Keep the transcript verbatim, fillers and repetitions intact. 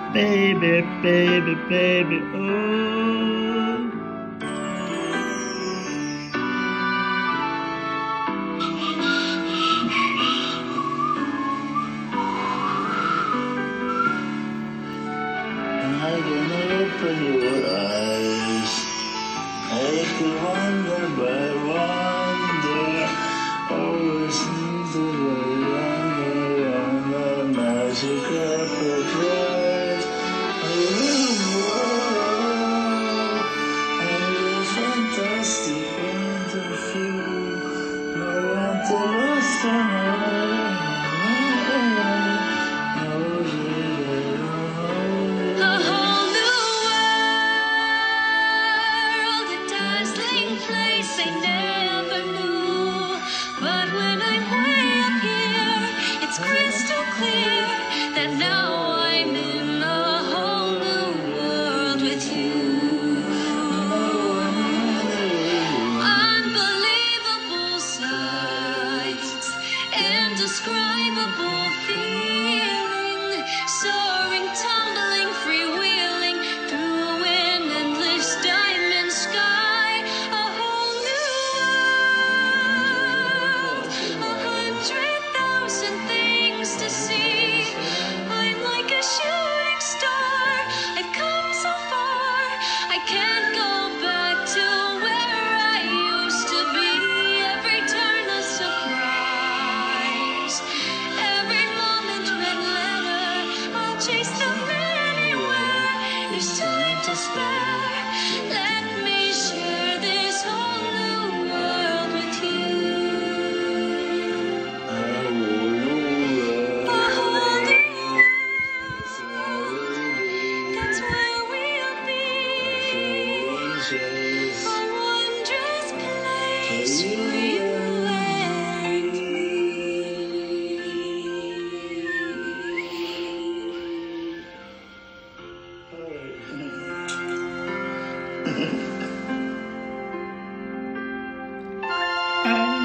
baby, baby, baby, oh. I can open your eyes, I can wonder by wonder, always need to wonder on the magic of a prize. I'm fantastic, wonderful, no one to lose from crystal clear that now I'm in a whole new world with you. Unbelievable sights, indescribable feeling, soaring, tumbling, freewheeling through an endless diamond sky. A whole new world, a hundred thousand things to see. I'm like a shooting star, I've come so far, I can't go back to where I used to be. Every turn a surprise, every moment red letter, I'll chase them anywhere. There's time to spare, let me share this whole new world with you. That's where we'll be, a wondrous place for you and Ah.